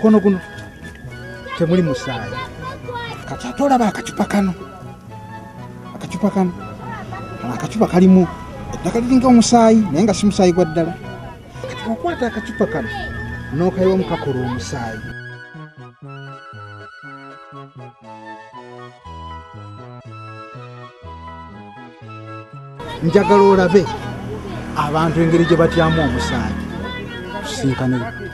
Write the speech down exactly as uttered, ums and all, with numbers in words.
mukono guno temuli musaayi. Kati ate olaba akacupa kano akacupa kano akacupa kalimu eddagala liringa omusaayi naye nga si musaayi gwa ddala. Kati okwata akacupa kano n'okayiwa mu kakola omusaayi. Njagala olabe abantu engeri gye batyamu omusaayi. Tusinkane